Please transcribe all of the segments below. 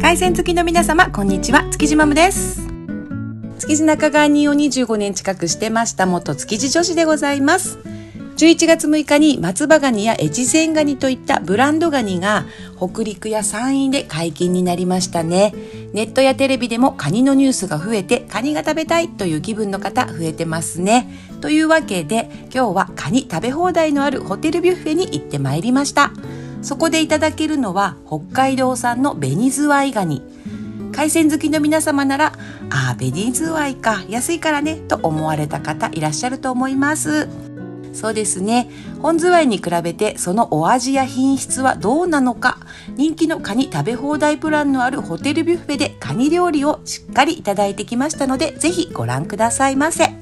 海鮮好きの皆様、こんにちは。築地マムです。築地仲買人を25年近くしてました元築地女子でございます。11月6日に松葉ガニや越前ガニといったブランドガニが北陸や山陰で解禁になりましたね。ネットやテレビでもカニのニュースが増えて、カニが食べたいという気分の方増えてますね。というわけで今日はカニ食べ放題のあるホテルビュッフェに行ってまいりました。そこでいただけるのは北海道産の紅ズワイガニ。海鮮好きの皆様なら、紅ズワイか、安いからねと思われた方いらっしゃると思います。そうですね。本ズワイに比べてそのお味や品質はどうなのか、人気のカニ食べ放題プランのあるホテルビュッフェでカニ料理をしっかりいただいてきましたので、ぜひご覧くださいませ。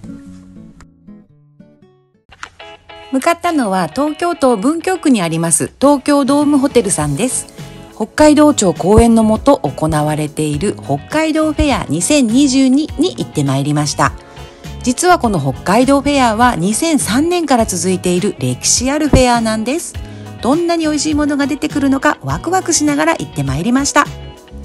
向かったのは東京都文京区にあります東京ドームホテルさんです。北海道庁公園のもと行われている北海道フェア2022に行ってまいりました。実はこの北海道フェアは2003年から続いている歴史あるフェアなんです。どんなに美味しいものが出てくるのかワクワクしながら行ってまいりました。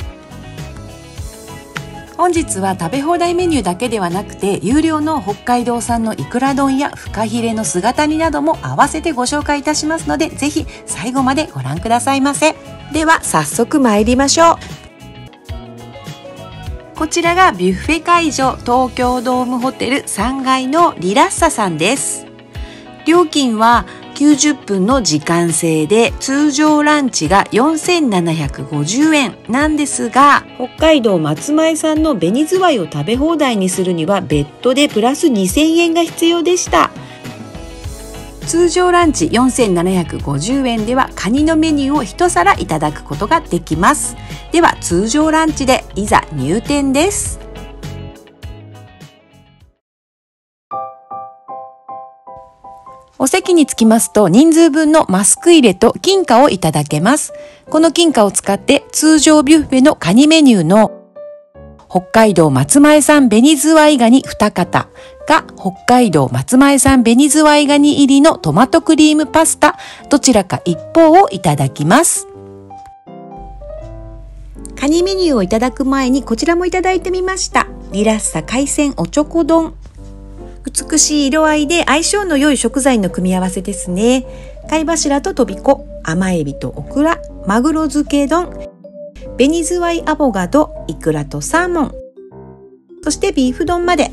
本日は食べ放題メニューだけではなくて、有料の北海道産のいくら丼やフカヒレの姿煮なども合わせてご紹介いたしますので、ぜひ最後までご覧くださいませ。では早速参りましょう。こちらがビュッフェ会場、東京ドームホテル3階のリラッサさんです。料金は90分の時間制で、通常ランチが4750円なんですが、北海道松前産の紅ズワイを食べ放題にするには別途でプラス2000円が必要でした。通常ランチ4750円ではカニのメニューを一皿いただくことができます。では通常ランチでいざ入店です。お席に着きますと人数分のマスク入れと金貨をいただけます。この金貨を使って通常ビュッフェのカニメニューの北海道松前産紅ズワイガニ2型が北海道松前産紅ズワイガニ入りのトマトクリームパスタどちらか一方をいただきます。カニメニューをいただく前にこちらもいただいてみました。リラッサ海鮮おちょこ丼。美しい色合いで相性の良い食材の組み合わせですね。貝柱ととびこ、甘エビとオクラ、マグロ漬け丼、紅ズワイアボガド、イクラとサーモン、そしてビーフ丼まで。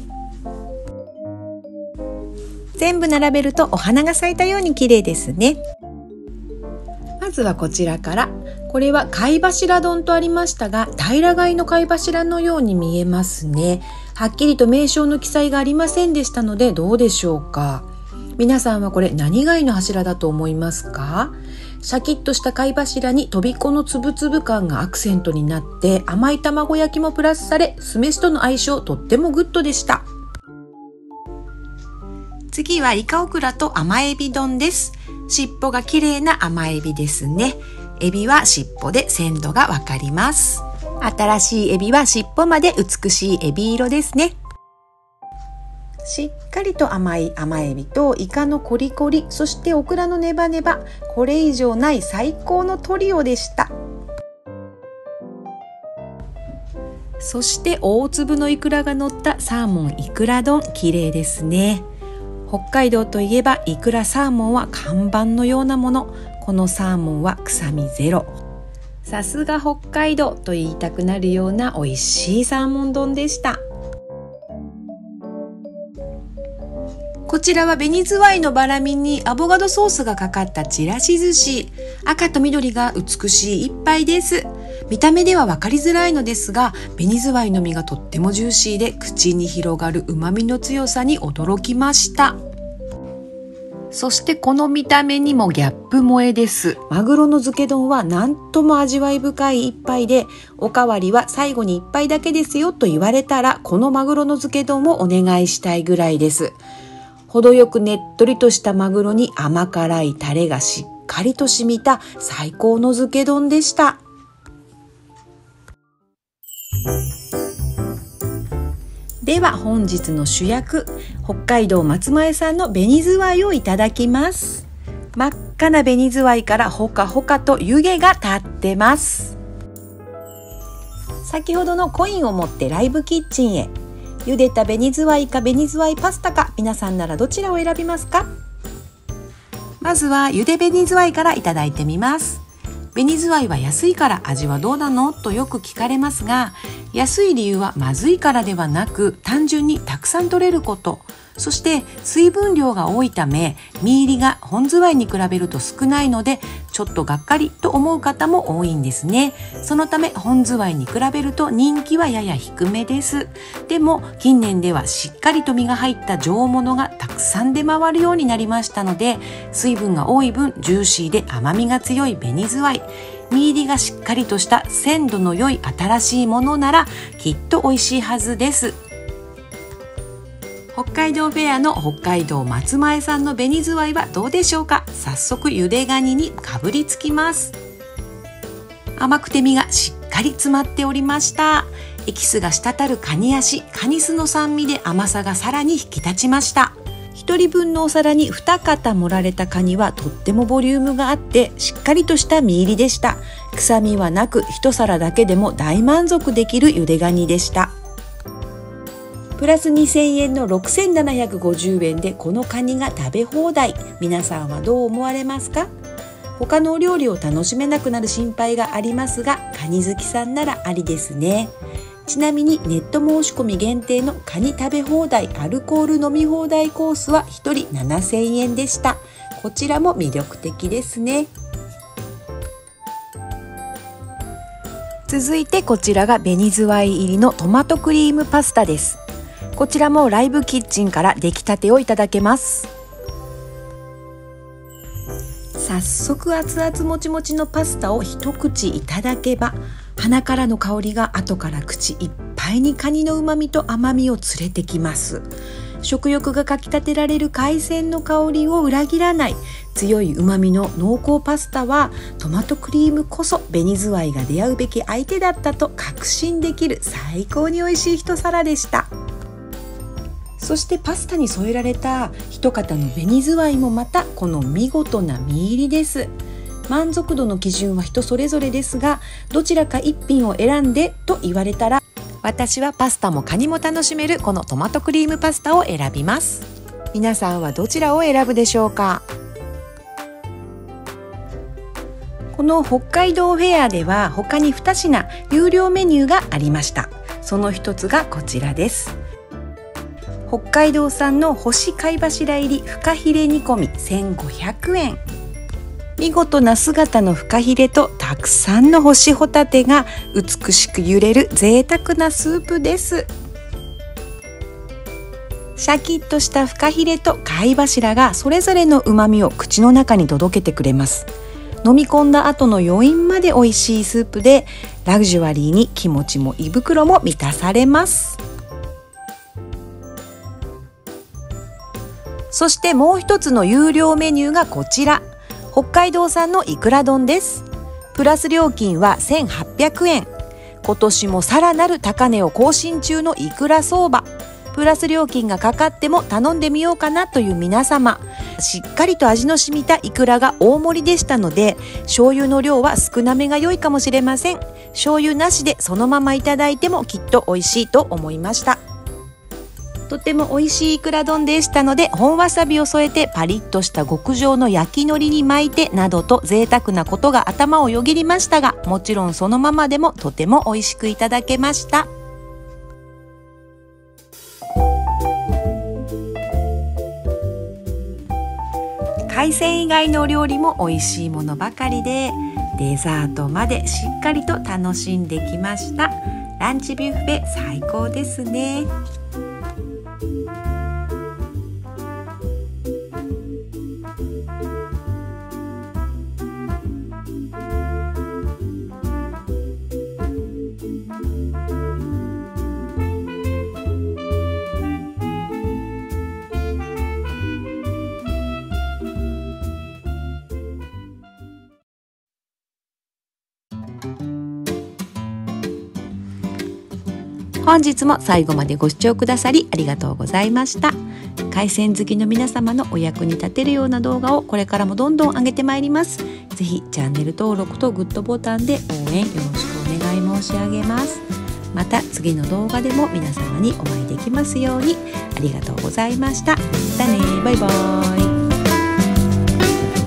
全部並べるとお花が咲いたように綺麗ですね。まずはこちらから。これは貝柱丼とありましたが、平貝の貝柱のように見えますね。はっきりと名称の記載がありませんでしたので、どうでしょうか。皆さんはこれ何貝の柱だと思いますか？シャキッとした貝柱にとびこのつぶつぶ感がアクセントになって、甘い卵焼きもプラスされ、酢飯との相性とってもグッドでした。次はイカオクラと甘エビ丼です。尻尾が綺麗な甘エビですね。エビは尻尾で鮮度がわかります。新しいエビは尻尾まで美しいエビ色ですね。しっかりと甘い甘エビとイカのコリコリ、そしてオクラのネバネバ、これ以上ない最高のトリオでした。そして大粒のイクラが乗ったサーモンイクラ丼、綺麗ですね。北海道といえばイクラサーモンは看板のようなもの。このサーモンは臭みゼロ。さすが北海道と言いたくなるような美味しいサーモン丼でした。こちらは紅ズワイのバラミにアボカドソースがかかったちらし寿司。赤と緑が美しい一杯です。見た目では分かりづらいのですが、紅ズワイの身がとってもジューシーで、口に広がる旨味の強さに驚きました。そしてこの見た目にもギャップ萌えです。マグロの漬け丼はなんとも味わい深い一杯で、おかわりは最後に一杯だけですよと言われたら、このマグロの漬け丼をお願いしたいぐらいです。程よくねっとりとしたマグロに甘辛いタレがしっかりと染みた最高の漬け丼でした。では本日の主役、北海道松前産の紅ズワイをいただきます。真っ赤な紅ズワイからほかほかと湯気が立ってます。 先ほどのコインを持ってライブキッチンへ。茹でた紅ズワイか紅ズワイパスタか、皆さんならどちらを選びますか？まずは茹で紅ズワイからいただいてみます。紅ズワイは安いから味はどうなのとよく聞かれますが、安い理由はまずいからではなく、単純にたくさん取れること、そして水分量が多いため身入りが本ズワイに比べると少ないので、ちょっとがっかりと思う方も多いんですね。そのため本ズワイに比べると人気はやや低めです。でも近年ではしっかりと身が入った上物がたくさん出回るようになりましたので、水分が多い分ジューシーで甘みが強い紅ズワイ、身入りがしっかりとした鮮度の良い新しいものならきっと美味しいはずです。北海道フェアの北海道松前産の紅ズワイはどうでしょうか？早速茹でガニにかぶりつきます。甘くて身がしっかり詰まっておりました。エキスが滴るカニ足、カニ酢の酸味で甘さがさらに引き立ちました。1人分のお皿に2肩盛られたカニはとってもボリュームがあってしっかりとした身入りでした。臭みはなく1皿だけでも大満足できる茹でガニでした。プラス2000円の6750円でこのカニが食べ放題。皆さんはどう思われますか？他のお料理を楽しめなくなる心配がありますが、カニ好きさんならありですね。ちなみにネット申し込み限定のカニ食べ放題アルコール飲み放題コースは1人7000円でした。こちらも魅力的ですね。続いてこちらが紅ズワイ入りのトマトクリームパスタです。こちらもライブキッチンから出来たてをいただけます。早速熱々もちもちのパスタを一口いただけば、鼻からの香りが後から口いっぱいにカニの旨味と甘みを連れてきます。食欲がかきたてられる海鮮の香りを裏切らない強い旨味の濃厚パスタは、トマトクリームこそ紅ズワイが出会うべき相手だったと確信できる最高に美味しい一皿でした。そしてパスタに添えられた一肩の紅ズワイもまたこの見事な身入りです。満足度の基準は人それぞれですが、どちらか一品を選んでと言われたら、私はパスタもカニも楽しめるこのトマトクリームパスタを選びます。皆さんはどちらを選ぶでしょうか？この北海道フェアでは他に2品有料メニューがありました。その一つがこちらです。北海道産の干し貝柱入りフカヒレ煮込み1500円。見事な姿のフカヒレとたくさんの干しホタテが美しく揺れる贅沢なスープです。シャキッとしたフカヒレと貝柱がそれぞれの旨味を口の中に届けてくれます。飲み込んだ後の余韻まで美味しいスープで、ラグジュアリーに気持ちも胃袋も満たされます。そしてもう一つの有料メニューがこちら、北海道産のいくら丼です。プラス料金は1800円。今年もさらなる高値を更新中のいくら相場。プラス料金がかかっても頼んでみようかなという皆様、しっかりと味の染みたいくらが大盛りでしたので、醤油の量は少なめが良いかもしれません。醤油なしでそのままいただいてもきっと美味しいと思いました。とても美味しいいくら丼でしたので、本わさびを添えてパリッとした極上の焼き海苔に巻いてなどと贅沢なことが頭をよぎりましたが、もちろんそのままでもとても美味しくいただけました。海鮮以外のお料理も美味しいものばかりで、デザートまでしっかりと楽しんできました。ランチビュッフェ最高ですね。本日も最後までご視聴くださりありがとうございました。海鮮好きの皆様のお役に立てるような動画をこれからもどんどん上げてまいります。ぜひチャンネル登録とグッドボタンで応援よろしくお願い申し上げます。 また次の動画でも皆様にお会いできますように。ありがとうございました。またね、バイバーイ。